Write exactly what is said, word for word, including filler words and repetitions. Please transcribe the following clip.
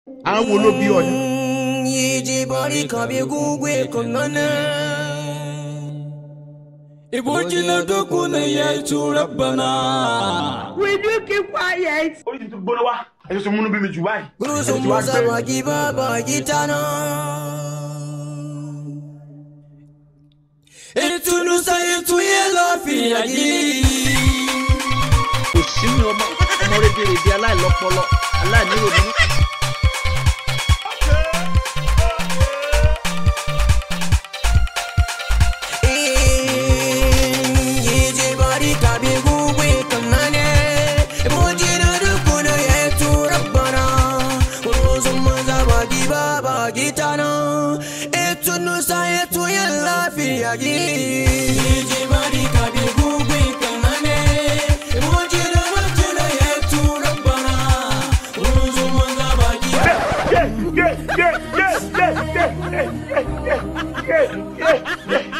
Àwọn wo ló bí ọ ni? Yiji bari kabe gugwe konana. Iboji na doku na yetu rabbana. Will you keep quiet? Orí ti tún gbóná wá. Ẹ ṣe múnú bí mi jù báyìí. Gurusu musa bagi baba gitana. Etu nusa etu yelo fi agi. Òṣìṣẹ́ ọmọ ọmọ rédèrèdè aláìlọ́pọlọ aláìníròdú. Yeah, yeah, yeah, yeah, yeah, yeah, yeah, yeah, yeah, yeah.